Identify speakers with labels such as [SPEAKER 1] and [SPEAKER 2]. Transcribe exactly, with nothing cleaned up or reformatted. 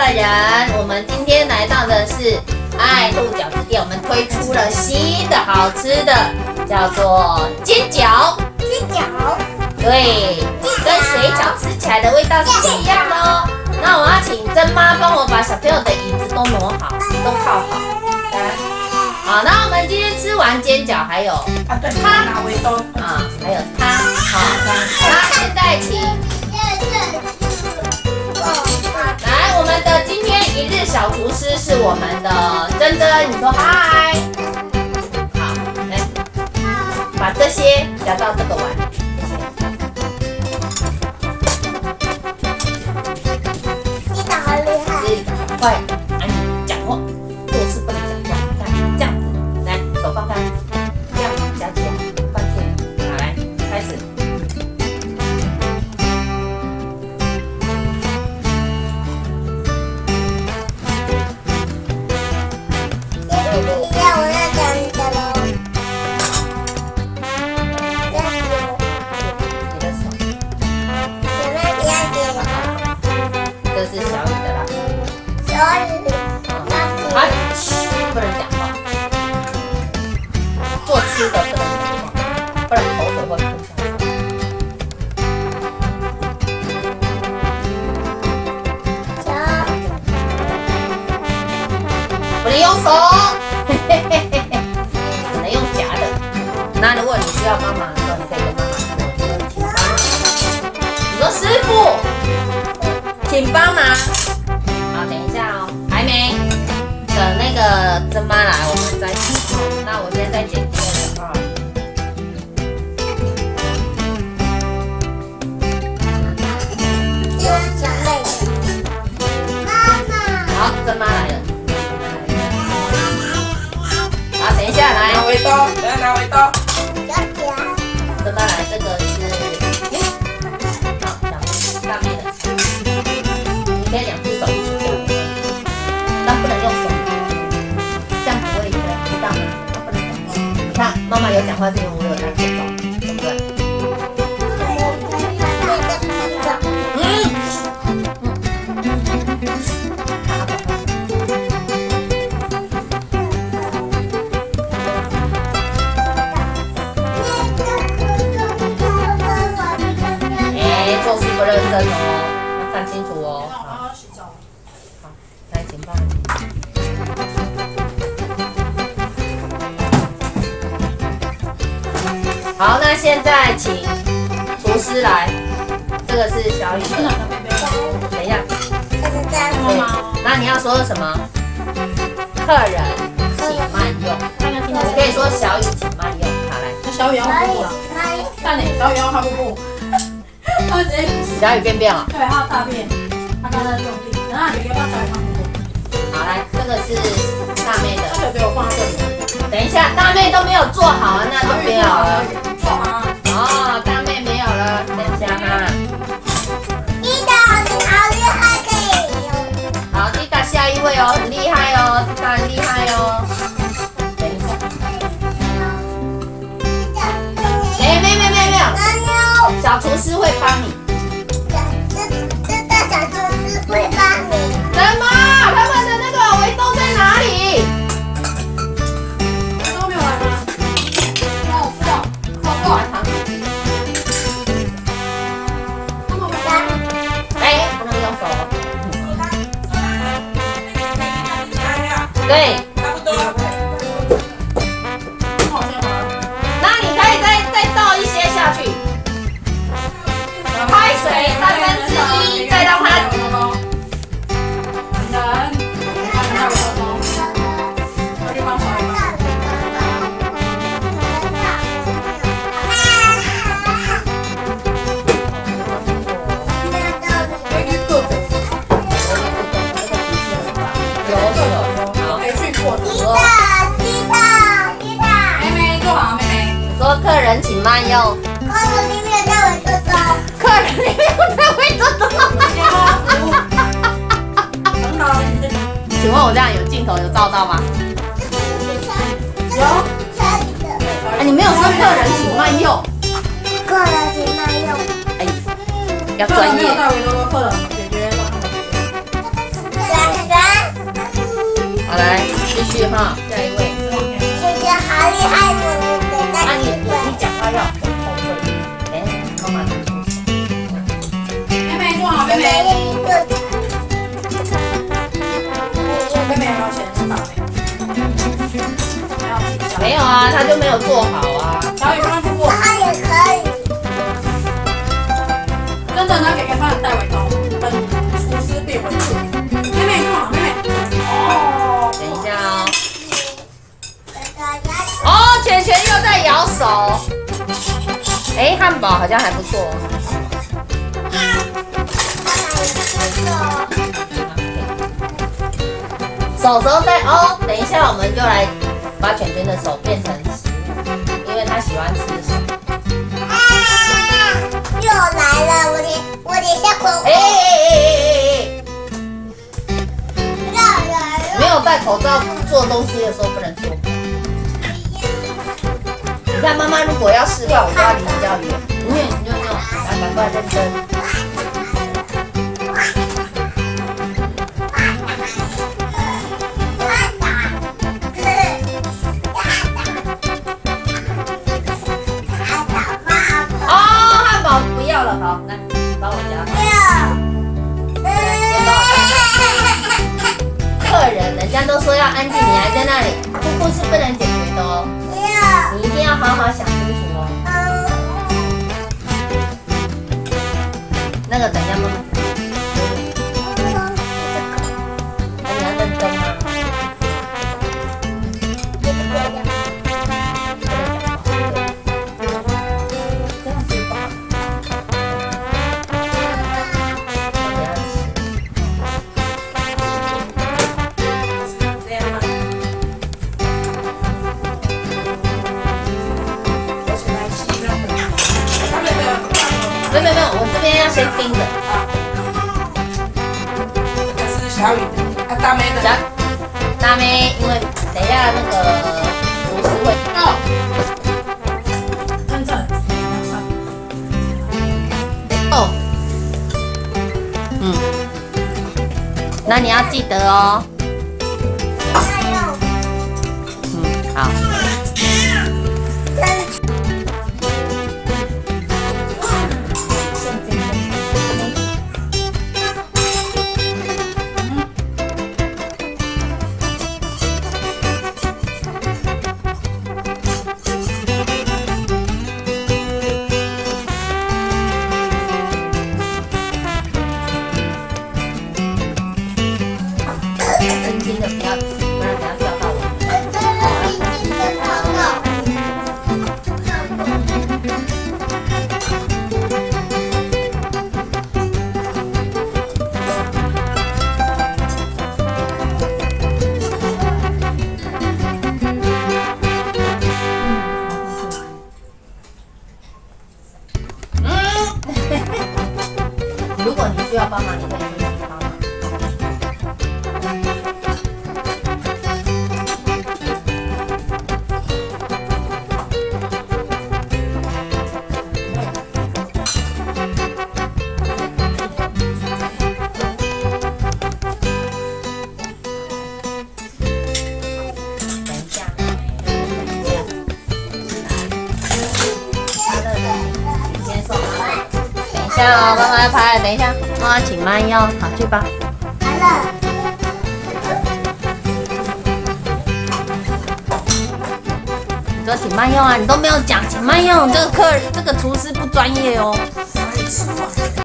[SPEAKER 1] 人，我们今天来到的是爱鹿饺子店，我们推出了新的好吃的，叫做煎饺。
[SPEAKER 2] 煎饺，
[SPEAKER 1] 对，跟水饺吃起来的味道是不一样的哦。那我要请珍妈帮我把小朋友的椅子都挪好，都靠好。来，好，那我们今天吃完煎饺，还有
[SPEAKER 3] 啊，对，他拿围兜
[SPEAKER 1] 啊，还有汤，好，那现在请。来，我们的今天一日小厨师是我们的珍珍，你说嗨。好，来，把这些夹到这个碗里。
[SPEAKER 2] 你打好厉害！
[SPEAKER 1] 赶快，按讲话，做事不能讲话，看这样子，来，手放开，这样夹起来，放起来，好，来，开始。吃的不能讲话，不然口水会喷下去。不能用手，嘿嘿嘿嘿嘿，只能用夹的。那如果你需要帮忙的时候，你可以跟妈妈说：“你说师傅，请帮忙。”好，等一下哦，还没。等那个珍妈来，我们再洗。那我现在在剪接了啊。好，珍妈来了。好，等一下来。
[SPEAKER 3] 拿围兜，等下拿围兜。
[SPEAKER 1] 珍妈来，这个是，好，这样大妹的，你可以两只手一起夹，但不能用手。你看，妈妈有讲话是因为我有在做到，对不对？嗯。哎，做事不认真哦，要看清楚哦。好，好，来，请帮我。好，那现在请厨师来，这个是小雨的。等一下，对，那你要说什么？客人请慢用。你可以说小雨请慢用。好，来，
[SPEAKER 3] 那小雨要瀑布了。看你，小雨要瀑布。他直接
[SPEAKER 1] 小雨便便了。
[SPEAKER 3] 对，他大便，他刚才这种地，然后你要不要小雨瀑布？
[SPEAKER 1] 好，来，这个是大妹的。
[SPEAKER 3] 他手给我放在这里。
[SPEAKER 1] 等一下，大妹都没有做好，那就没有了。
[SPEAKER 3] 做好啊。
[SPEAKER 1] 哦，大妹没有了，等一下哈。
[SPEAKER 2] 你的好厉害，可以。
[SPEAKER 1] 好，迪达下一位哦，很厉害哦，迪达很厉害哦。等一下。哎，没有没有没有没有，小厨师会帮你。
[SPEAKER 2] 这这大小厨师会帮你。
[SPEAKER 1] 珍妈，他们的那个围兜在哪里？
[SPEAKER 3] 都没有来吗？没有，是哦，错过。他们回家。
[SPEAKER 1] 哎，不能用手。对。
[SPEAKER 3] 差不多。
[SPEAKER 1] 那你可以再再倒一些下去。开水三分之一，再让它。说客人请慢用。
[SPEAKER 2] 客人你没有带围兜兜。
[SPEAKER 1] 客人你没有带围兜兜。
[SPEAKER 3] 很好，
[SPEAKER 1] 请问我这样有镜头有照到吗？
[SPEAKER 2] 有。
[SPEAKER 1] 哎，你没有说客人请慢用。
[SPEAKER 2] 客人请慢用。
[SPEAKER 1] 哎，要专业。
[SPEAKER 3] 带围兜兜，客人解决。
[SPEAKER 2] 来。
[SPEAKER 1] 好，来继续哈，下一位。
[SPEAKER 2] 姐姐好厉害，我的
[SPEAKER 1] 啊，
[SPEAKER 2] 那
[SPEAKER 1] 你
[SPEAKER 2] 个
[SPEAKER 1] 你讲话要很后退。哎，妈妈拿出手。
[SPEAKER 3] 妹妹坐好，妹妹。妹妹要先打没？
[SPEAKER 1] 没有啊，他就没有做好啊。
[SPEAKER 3] 小雨帮他做。
[SPEAKER 2] 他也可以。
[SPEAKER 3] 认真的给给饭带回头，等厨师变为主。妹妹坐好，妹妹。哦。
[SPEAKER 1] 等一下哦。哦，圈圈又在摇手。哎，汉堡好像还不错。手手在哦，等一下我们就来把圈圈的手变成食物，因为他喜欢吃手。
[SPEAKER 2] 又来了，我得我得下口。
[SPEAKER 1] 哎哎哎哎哎！没有戴口罩做东西的时候不能说。你看妈妈如果要示范，我就要离比较远。因为你就那种，来赶快认真。好，来帮我夹。客人，人家都说要安静，你还在那里，姑姑是不能解决的哦。你一定要好好想清楚哦。那个等一下妈妈。那你要认真吗？没有没有没有，我这边要先盯着。
[SPEAKER 3] 这是小雨的，啊大妹的。
[SPEAKER 1] 小大妹，因为等一下那个厨师会。哦。
[SPEAKER 3] 认真。
[SPEAKER 1] 哦。嗯。那你要记得哦。嗯，好。轻轻的，不要，不然等下掉到我。嗯，如果你需要帮忙，你可以自己帮忙。等一下哦，妈妈要拍，等一下，妈妈请慢用，好，去吧。
[SPEAKER 2] 来了。
[SPEAKER 1] 你说请慢用啊，你都没有讲，请慢用，这个客这个厨师不专业哦。